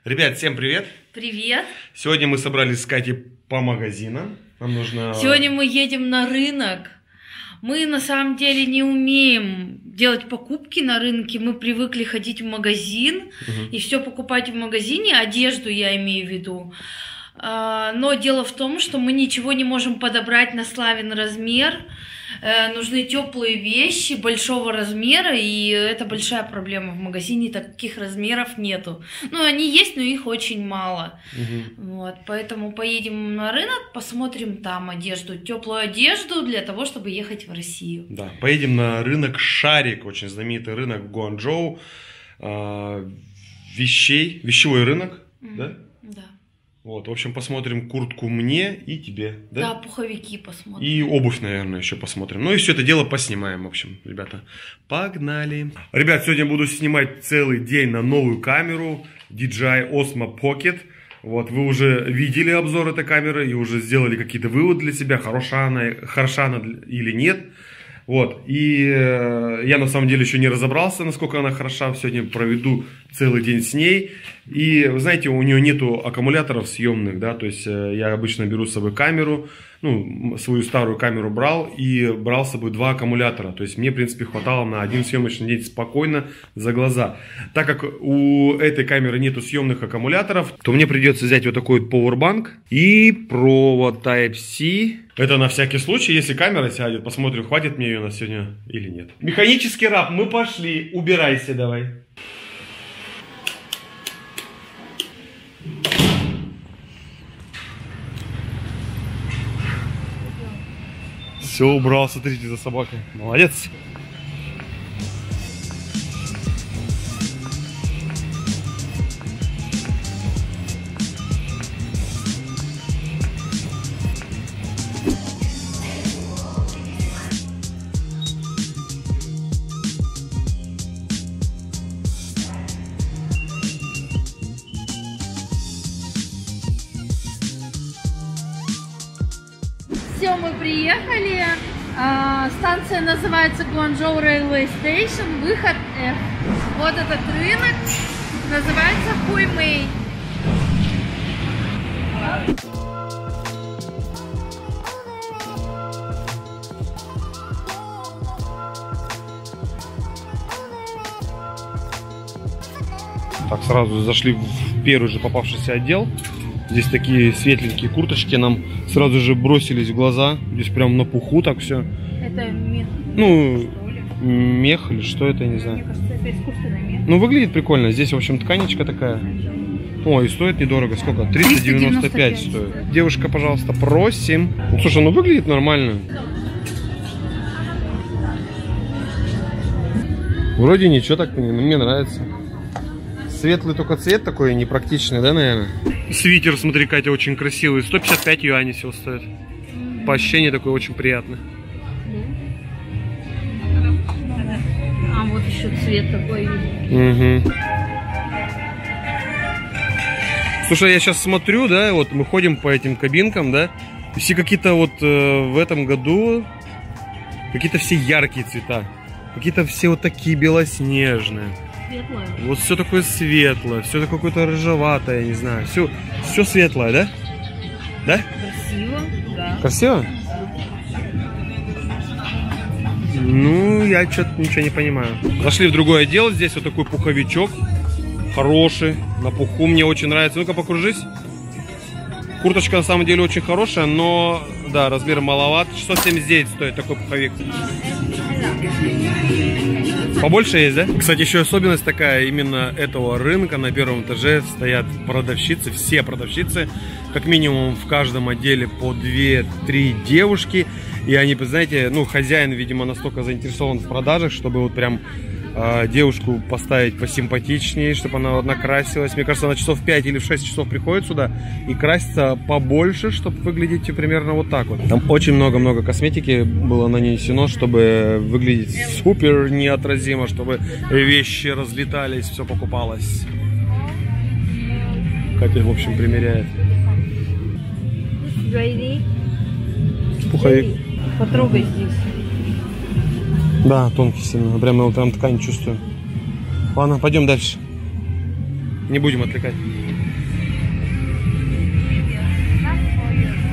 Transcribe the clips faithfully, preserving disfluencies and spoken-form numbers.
Ребят, всем привет! Привет! Сегодня мы собрались с Катей по магазинам. Нам нужно... Сегодня мы едем на рынок. Мы на самом деле не умеем делать покупки на рынке. Мы привыкли ходить в магазин угу. и все покупать в магазине, одежду я имею в виду. Но дело в том, что мы ничего не можем подобрать на Славин размер. Нужны теплые вещи большого размера, и это большая проблема в магазине, таких размеров нету. Ну, они есть, но их очень мало. Угу. Вот, поэтому поедем на рынок, посмотрим там одежду, теплую одежду для того, чтобы ехать в Россию. Да, поедем на рынок Шарик, очень знаменитый рынок в Гуанчжоу, вещей, вещевой рынок, угу. да? Да. Вот, в общем, посмотрим куртку мне и тебе, да? Да, пуховики посмотрим. И обувь, наверное, еще посмотрим. Ну и все это дело поснимаем, в общем, ребята. Погнали! Ребят, сегодня буду снимать целый день на новую камеру ди джей ай Osmo Pocket. Вот, вы уже видели обзор этой камеры и уже сделали какие-то выводы для себя, хороша она, хороша она или нет. Вот, и э, я на самом деле еще не разобрался, насколько она хороша. Сегодня проведу целый день с ней. И, вы знаете, у нее нету аккумуляторов съемных, да, то есть э, я обычно беру с собой камеру, ну, свою старую камеру брал и брал с собой два аккумулятора. То есть мне, в принципе, хватало на один съемочный день спокойно за глаза. Так как у этой камеры нету съемных аккумуляторов, то мне придется взять вот такой вот Powerbank и провод Type-C. Это на всякий случай, если камера сядет, посмотрим, хватит мне ее на сегодня или нет. Механический раб, мы пошли, убирайся давай. Все, убрал, смотрите за собакой. Молодец. Все, мы приехали. А, станция называется Гуанчжоу Railway Station, выход F. Вот этот рынок называется Хуймэй. Так, сразу зашли в первый же попавшийся отдел. Здесь такие светленькие курточки нам сразу же бросились в глаза. Здесь прям на пуху так все. Это мех. Ну, мех или что это, я не знаю. Мне кажется, это искусственный мех. Ну, выглядит прикольно. Здесь, в общем, тканечка такая. О, и стоит недорого. Сколько? триста девяносто пять стоит. Девушка, пожалуйста, просим. Ну, слушай, ну выглядит нормально. Вроде ничего так, мне нравится. Светлый только цвет такой непрактичный, да, наверное? Свитер, смотри, Катя, очень красивый. сто пятьдесят пять юаней всего стоит. По ощущению такой очень приятный. А вот еще цвет такой. Угу. Слушай, я сейчас смотрю, да, вот мы ходим по этим кабинкам, да, и все какие-то вот э, в этом году какие-то все яркие цвета. Какие-то все вот такие белоснежные. Светлое. Вот все такое светлое, все такое какое-то рыжеватое, я не знаю. Все, все светлое, да? Да? Красиво, да. Красиво? Ну, я что-то ничего не понимаю. Зашли в другой отдел, здесь вот такой пуховичок. Хороший, на пуху, мне очень нравится. Ну-ка, покружись. Курточка на самом деле очень хорошая, но, да, размер маловат. шестьсот семьдесят девять стоит такой пуховик. Побольше есть, да? Кстати, еще особенность такая, именно этого рынка на первом этаже стоят продавщицы, все продавщицы, как минимум в каждом отделе по две-три девушки. И они, знаете, ну, хозяин, видимо, настолько заинтересован в продажах, чтобы вот прям э, девушку поставить посимпатичнее, чтобы она вот накрасилась. Мне кажется, она часов в пять или в шесть часов приходит сюда и красится побольше, чтобы выглядеть примерно вот так вот. Там очень много-много косметики было нанесено, чтобы выглядеть супер неотразимо, чтобы вещи разлетались, все покупалось. Катя, в общем, примеряет. Пуховик. Потрогай здесь. Да, тонкий сильно. Прям его прям ткань чувствую. Ладно, пойдем дальше. Не будем отвлекать.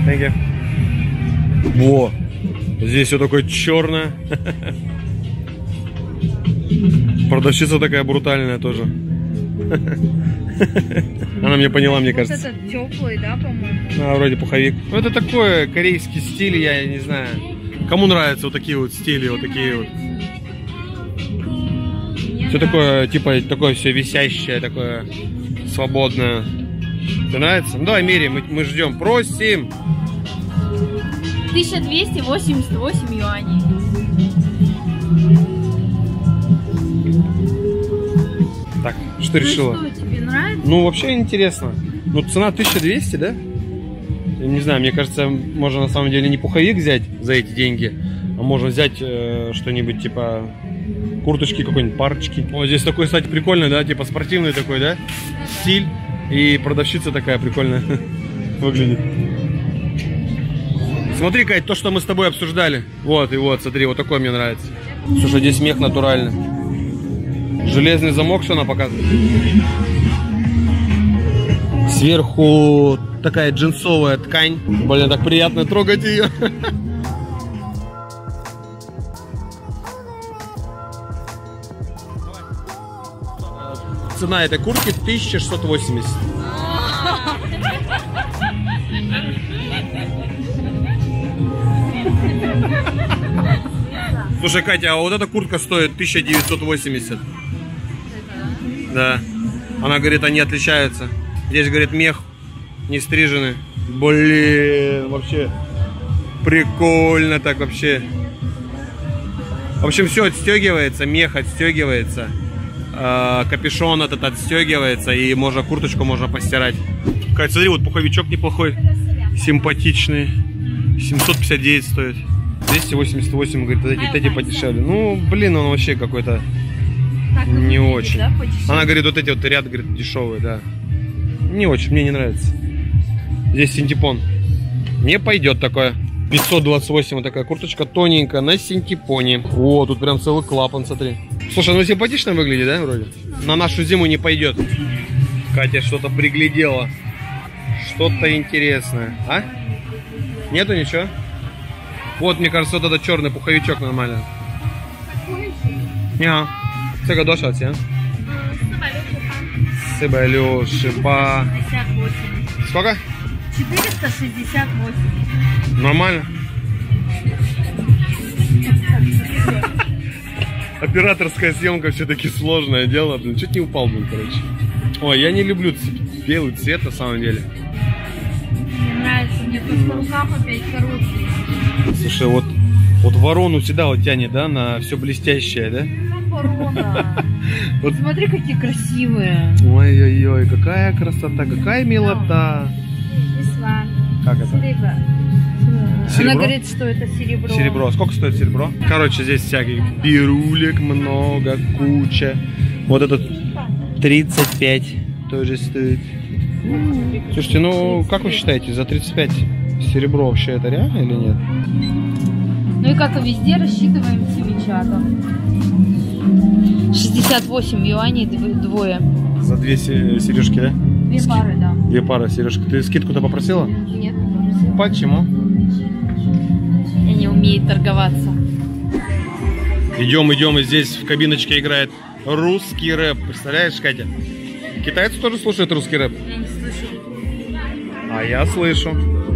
Thank you. Во! Здесь все такое черное. Продавщица такая брутальная тоже. Она меня поняла, мне кажется. Вот этот теплый, да, по-моему? А, вроде пуховик. Ну, это такой корейский стиль, я не знаю. Кому нравятся вот такие вот стили, вот такие вот. Все такое, типа, такое все висящее, такое свободное. Тебе нравится? Ну, давай меряем, мы, мы ждем. Просим! тысяча двести восемьдесят восемь юаней. Так, что ты решила? Ну, что, тебе нравится? Ну, вообще интересно. Ну, цена тысяча двести, да? Я не знаю, мне кажется, можно на самом деле не пуховик взять за эти деньги, а можно взять э, что-нибудь типа курточки какой-нибудь, парочки. Вот здесь такой, кстати, прикольный, да, типа спортивный такой, да, стиль. И продавщица такая прикольная выглядит. Смотри, Кать, то, что мы с тобой обсуждали. Вот, и вот, смотри, вот такой мне нравится. Слушай, здесь мех натуральный. Железный замок, что она показывает. Сверху такая джинсовая ткань. Блин, так приятно трогать ее. Цена этой куртки тысяча шестьсот восемьдесят. Слушай, Катя, а вот эта куртка стоит тысяча девятьсот восемьдесят. Да. Она говорит, они отличаются. Здесь, говорит, мех не стриженный. Блин, вообще прикольно так вообще. В общем, все отстегивается, мех отстегивается. Капюшон этот отстегивается, и можно курточку можно постирать. Кать, смотри, вот пуховичок неплохой, симпатичный, семьсот пятьдесят девять стоит. двести восемьдесят восемь, говорит, эти, эти подешевле. Ну, блин, он вообще какой-то не очень. Она говорит, вот эти вот ряд, говорит, дешевые, да. Не очень, мне не нравится. Здесь синтепон. Не пойдет такое. пятьсот двадцать восемь, вот такая курточка тоненькая на синтепоне. О, тут прям целый клапан, смотри. Слушай, ну симпатично выглядит, да, вроде? На нашу зиму не пойдет. Катя что-то приглядела. Что-то интересное. А? Нету ничего? Вот, мне кажется, вот этот черный пуховичок нормально. Не, цега доша, а? Сыбалю, шипа. Сколько? четыреста шестьдесят восемь. Нормально. Операторская съемка все-таки сложное дело, блин. Чуть не упал, блин, короче. Ой, я не люблю белый цвет, на самом деле. Мне нравится, мне просто рукав опять короткий. Слушай, вот, вот ворону всегда вот тянет, да, на все блестящее, да? Ну, ворона. Вот. Смотри, какие красивые. Ой-ой-ой, какая красота, какая милота. Как это? Серебро. Серебро? Она говорит, что это серебро. Серебро. Сколько стоит серебро? Короче, здесь всяких бирулек много, куча. Вот этот тридцать пять тоже стоит. Слушайте, ну как вы считаете, за тридцать пять серебро вообще это реально или нет? Ну и как и везде, рассчитываем семичатом. шестьдесят восемь юаней двое. За две сережки, да? Две пары, да. Две пары сережек. Ты скидку-то попросила? Нет, не попросила. Почему? Я не умею торговаться. Идем, идем, и здесь в кабиночке играет русский рэп. Представляешь, Катя? Китайцы тоже слушают русский рэп? Я не слышу. А я слышу.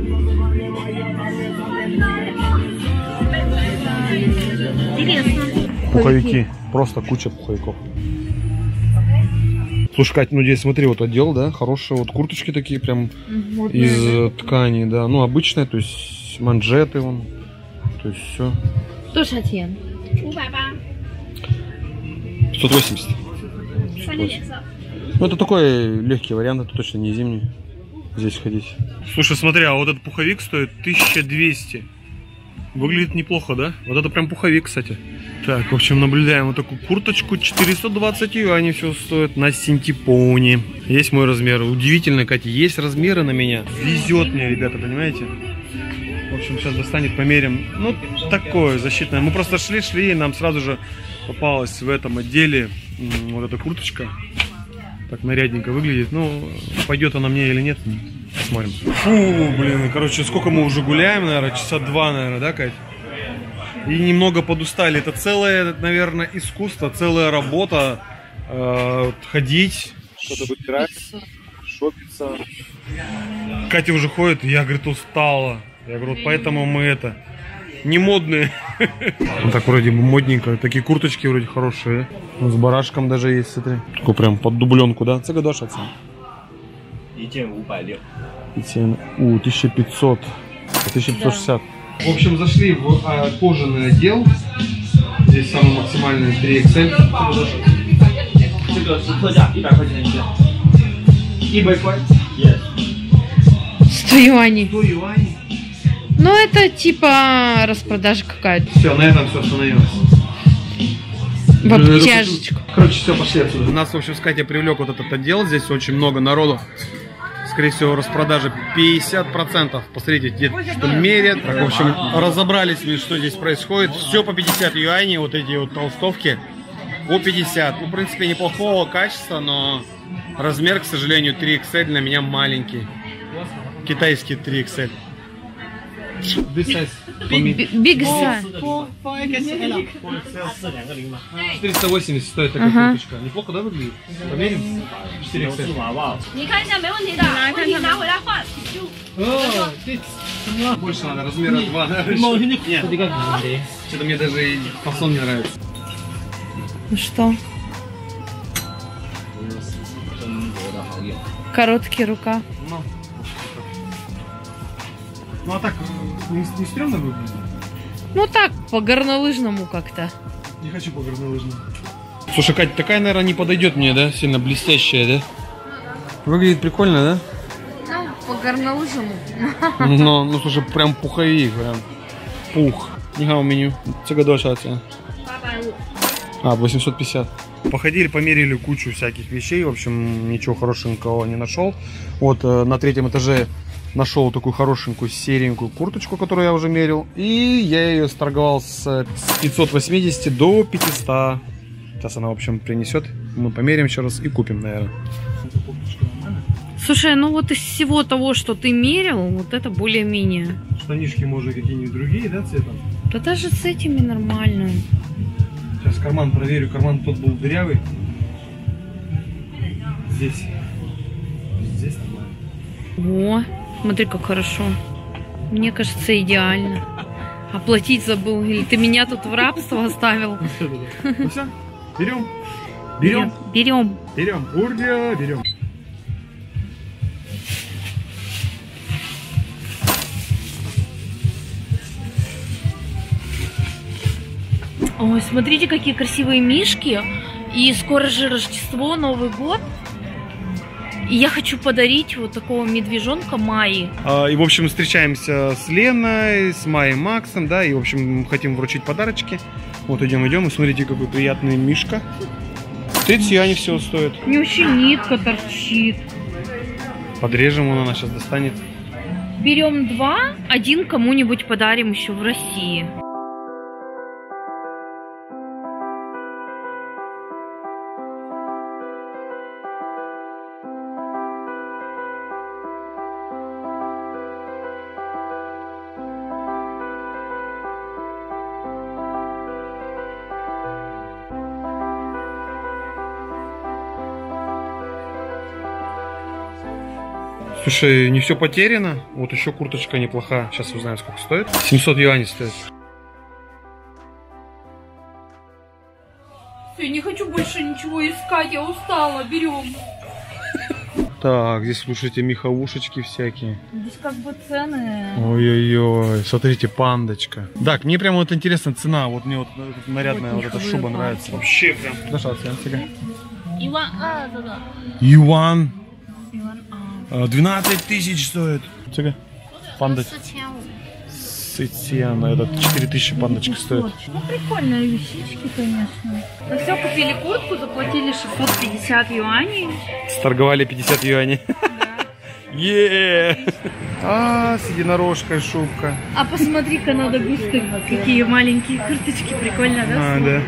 Интересно. Пуховики. Просто куча пуховиков. Слушай, Кать, ну здесь смотри, вот отдел, да, хорошие вот курточки такие прям вот из да. ткани, да. Ну, обычная, то есть манжеты вон. То есть все. Что шатен? пятьсот восемьдесят. Ну, это такой легкий вариант, это точно не зимний. Здесь ходить. Слушай, смотри, а вот этот пуховик стоит тысяча двести. Выглядит неплохо, да? Вот это прям пуховик, кстати. Так, в общем, наблюдаем вот такую курточку. четыреста двадцать юаней все стоит на синтепоне. Есть мой размер. Удивительно, Катя, есть размеры на меня. Везет мне, ребята, понимаете? В общем, сейчас достанет, померим. Ну, такое защитное. Мы просто шли-шли, и нам сразу же попалась в этом отделе вот эта курточка. Так нарядненько выглядит. Ну, пойдет она мне или нет, посмотрим. посмотрим. Фу, блин, короче, сколько мы уже гуляем, наверное, часа два, наверное, да, Кать? И немного подустали. Это целое, наверное, искусство, целая работа. Э, ходить, что-то выбирать, шопиться. Катя уже ходит, я, говорит, устала. Я говорю, вот поэтому мы это, не модные. Ну так вроде бы модненько. Такие курточки вроде хорошие. Ну, с барашком даже есть, смотри. Такой прям под дубленку, да? Це гадаш оцен? У, тысяча пятьсот. тысяча пятьсот шестьдесят. В общем, зашли в а, кожаный отдел. Здесь самый максимальный три икс эль. сто юаней. сто юаней. Ну, это типа распродажа какая-то. Все, на этом все остановилось. В обтяжечку. Короче, все, пошли отсюда. Нас, в общем, с Катей привлек вот этот отдел. Здесь очень много народу. Скорее всего, распродажа пятьдесят процентов. Посмотрите, где что мерят. Так, в общем, разобрались, что здесь происходит. Все по пятьдесят юаней. Вот эти вот толстовки по пятьдесят. Ну, в принципе, неплохого качества, но размер, к сожалению, три икс эль для меня маленький. Китайский три икс эль. Big size. четыреста восемьдесят стоит такая ага. курточка. Неплохо, да, выглядит? Померим? четыре икс эль. Больше надо, размера два. Нет, что-то мне даже и фасон не нравится. Ну что? Короткий рука. Ну а так, не, не стрёмно выглядит? Ну так, по горнолыжному как-то. Не хочу по горнолыжному. Слушай, Катя, такая, наверное, не подойдет мне, да? Сильно блестящая, да? Выглядит прикольно, да? Ну, по горнолыжному. Ну, ну, слушай, прям пуховик, прям. Пух. Нихао меню. Цыгадошаться. А, восемьсот пятьдесят. Походили, померили кучу всяких вещей. В общем, ничего хорошенького не нашел. Вот на третьем этаже нашел такую хорошенькую серенькую курточку, которую я уже мерил. И я ее сторговал с пятисот восьмидесяти до пятисот. Сейчас она, в общем, принесет. Мы померим еще раз и купим, наверное. Слушай, ну вот из всего того, что ты мерил, вот это более-менее. Штанишки, может, какие-нибудь другие, да, цветом? Да даже с этими нормально. Сейчас карман проверю. Карман тот был дырявый. Здесь. Здесь нормально. О, смотри, как хорошо. Мне кажется, идеально. Оплатить забыл. Или ты меня тут в рабство оставил? Ну все, берем. Берем. Берем. Берем. Урдя, берем. Ой, смотрите, какие красивые мишки. И скоро же Рождество, Новый год. И я хочу подарить вот такого медвежонка Майи. А, и, в общем, встречаемся с Леной, с Майей, Максом, да, и, в общем, хотим вручить подарочки. Вот, идем, идем, и смотрите, какой приятный мишка. тридцать юаней всего стоит. У него еще нитка торчит. Подрежем, он она сейчас достанет. Берем два, один кому-нибудь подарим еще в России. Слушай, не все потеряно. Вот еще курточка неплохая. Сейчас узнаем, сколько стоит. семьсот юаней стоит. Все, не хочу больше ничего искать, я устала. Берем. Так, здесь, слушайте, меховушечки всякие. Здесь как бы цены. Ой-ой-ой, смотрите, пандочка. Так, мне прям вот интересна цена. Вот мне вот нарядная вот, вот эта шуба панки. Нравится. Вообще прям. Даша, оцен себя. Юан, а, да, да. Юан. двенадцать тысяч стоит. Панда. Сытьяна, этот четыре тысячи пандочка стоит. Ну, прикольные вещички, конечно. Мы все, купили куртку, заплатили шестьсот пятьдесят юаней. Сторговали пятьдесят юаней. Да. Еее! А, с единорожкой шубка. А посмотри-ка, надо густы. Какие маленькие курточки, прикольно, да? А, да.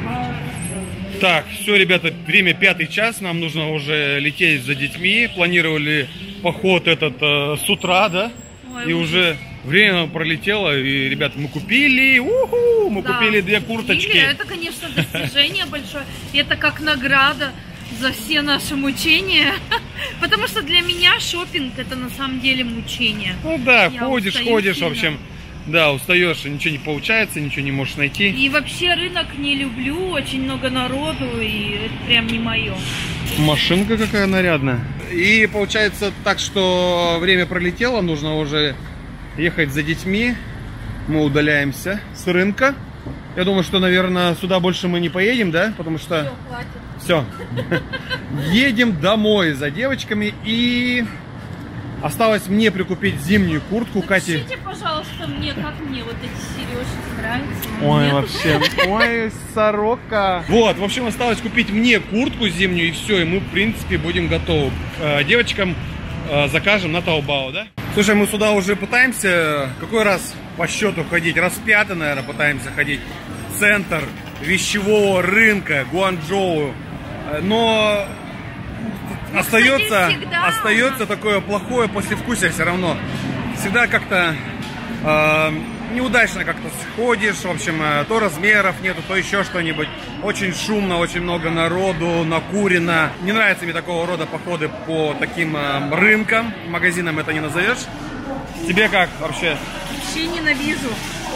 Так, все, ребята, время пятый час, нам нужно уже лететь за детьми. Планировали поход этот э, с утра, да? Ой, и уже время пролетело, и, ребят, мы купили, уху, мы да, купили две курточки. Купили. Это, конечно, достижение большое. Это как награда за все наши мучения. Потому что для меня шопинг это на самом деле мучение. Ну да, я ходишь, ходишь, сильно. В общем, да, устаешь, ничего не получается, ничего не можешь найти. И вообще рынок не люблю, очень много народу, и это прям не мое. Машинка какая нарядная. И получается так, что время пролетело, нужно уже ехать за детьми. Мы удаляемся с рынка. Я думаю, что, наверное, сюда больше мы не поедем, да? Потому что... Все, хватит. Все. Едем домой за девочками. И осталось мне прикупить зимнюю куртку. Кате... Напишите, пожалуйста, мне, как мне вот эти сережки нравятся. Ой, Нет? вообще. Ой, сорока. Вот, в общем, осталось купить мне куртку зимнюю. И все, и мы, в принципе, будем готовы. Девочкам закажем на Taobao, да? Слушай, мы сюда уже пытаемся, какой раз по счету ходить? Раз пятый, наверное, пытаемся ходить. Центр вещевого рынка Гуанчжоу. Но ну, остается, всегда, остается такое плохое послевкусие все равно. Всегда как-то э, неудачно как-то сходишь. В общем, то размеров нету, то еще что-нибудь. Очень шумно, очень много народу, накурено. Не нравятся мне такого рода походы по таким э, рынкам. Магазинам это не назовешь. Тебе как вообще? Вообще ненавижу.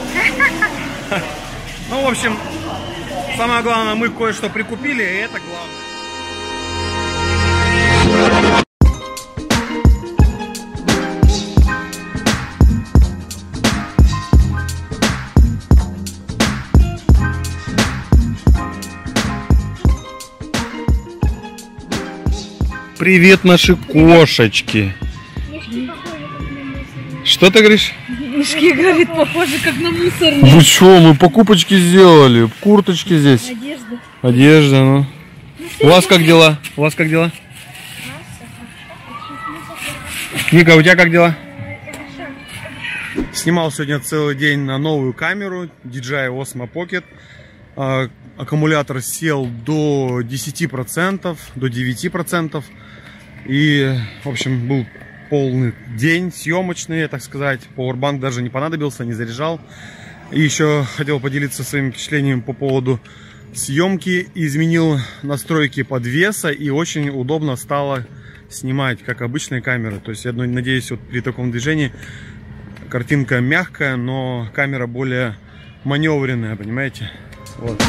Ну, в общем, самое главное, мы кое-что прикупили, и это главное. Привет, наши кошечки. Что ты говоришь? Мешки, говорит, похоже, как на мусорные. Ну что, мы покупочки сделали. Курточки здесь. Одежда. Одежда, ну. У вас как дела? У вас как дела? Ника, у тебя как дела? Снимал сегодня целый день на новую камеру ди джей ай Osmo Pocket. Аккумулятор сел до десяти процентов, до девяти процентов. И, в общем, был полный день съемочный, так сказать. Powerbank даже не понадобился, не заряжал. И еще хотел поделиться своими впечатлениями по поводу съемки. Изменил настройки подвеса, и очень удобно стало снимать, как обычные камеры. То есть я надеюсь, вот при таком движении картинка мягкая, но камера более маневренная, понимаете? Вот.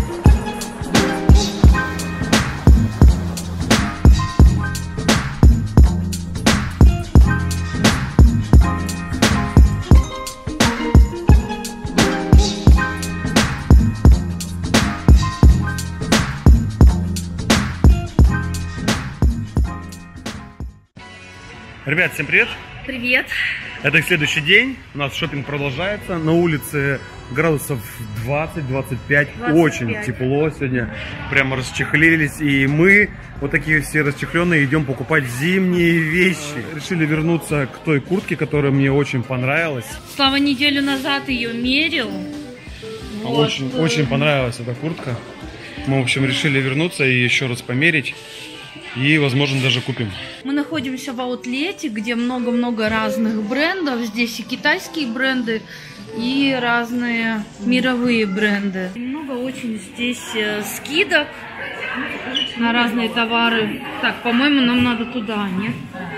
Ребят, всем привет! Привет! Это следующий день, у нас шопинг продолжается, на улице градусов двадцать-двадцать пять, очень тепло сегодня, прямо расчехлились, и мы, вот такие все расчехленные, идем покупать зимние вещи. Решили вернуться к той куртке, которая мне очень понравилась. Слава неделю назад ее мерил. Вот. Очень, очень понравилась эта куртка, мы, в общем, решили вернуться и еще раз померить. И, возможно, даже купим. Мы находимся в аутлете, где много-много разных брендов. Здесь и китайские бренды, и разные мировые бренды. Много очень здесь скидок на разные товары. Так, по-моему, нам надо туда, нет?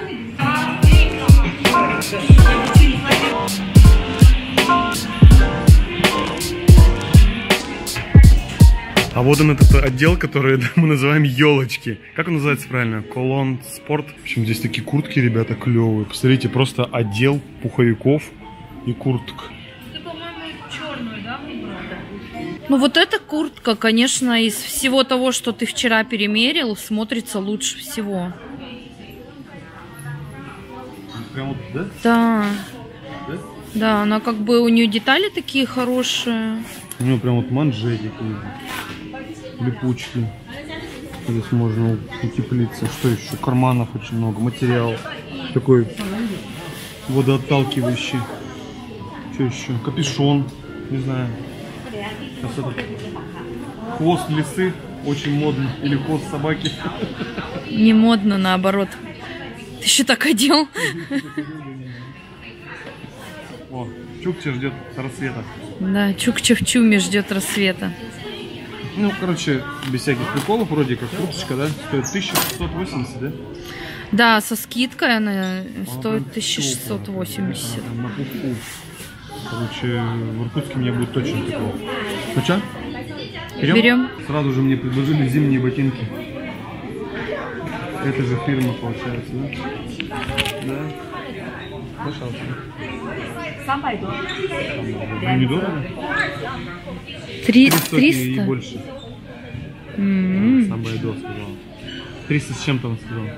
А вот он, этот отдел, который мы называем елочки. Как он называется правильно? Колон Спорт. В общем, здесь такие куртки, ребята, клевые. Посмотрите, просто отдел пуховиков и курток. Ты, по-моему, черную, да, выбрала? Ну вот эта куртка, конечно, из всего того, что ты вчера перемерил, смотрится лучше всего. Прям вот, да? Да. Да? Да, она как бы, у нее детали такие хорошие. У нее прям вот манжетики, липучки. Здесь можно утеплиться. Что еще? Карманов очень много, материал такой водоотталкивающий. Что еще? Капюшон, не знаю. Сейчас этот хвост лисы очень модно. Или хвост собаки. Не модно, наоборот. Ты еще так одел. О, Чукча ждет рассвета. Да, Чукча в чуме ждет рассвета. Ну, короче, без всяких приколов, вроде как курточка, да, стоит тысяча шестьсот восемьдесят, да? Да, со скидкой она стоит тысяча шестьсот восемьдесят. На пуху. Короче, в Иркутске мне будет точно такое. Ну что? Берем? Берем. Сразу же мне предложили зимние ботинки. Это же фирма, получается, да? Да. Пожалуйста. Недорого? триста и больше. Mm-hmm. Сам Байдо сказал. триста с чем-то он сказал.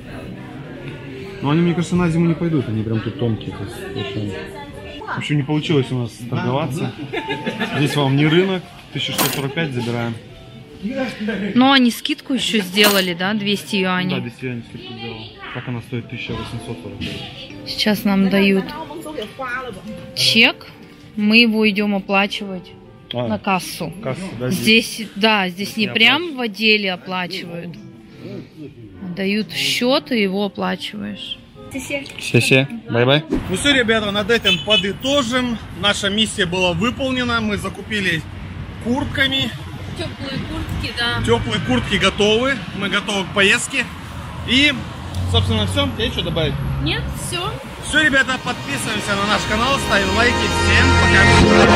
Но они, мне кажется, на зиму не пойдут. Они прям тут тонкие. То есть, в общем, не получилось у нас торговаться. Здесь вам не рынок. тысяча сто сорок пять забираем. Но они скидку еще сделали, да? двести юаней. Да, двести юаней скидку сделал. Так она стоит тысяча восемьсот сорок пять. Сейчас нам дают чек. Мы его идем оплачивать а, на кассу. Кассу, да, здесь, здесь, да, здесь не прям в отделе оплачивают. Дают счет, и его оплачиваешь. Все-все. Бай-бай. Ну все, ребята, над этим подытожим. Наша миссия была выполнена. Мы закупили куртками. Теплые куртки, да. Теплые куртки готовы. Мы готовы к поездке. И, собственно, все. Есть что добавить? Нет, все. Все, ребята, подписываемся на наш канал, ставим лайки. Всем пока.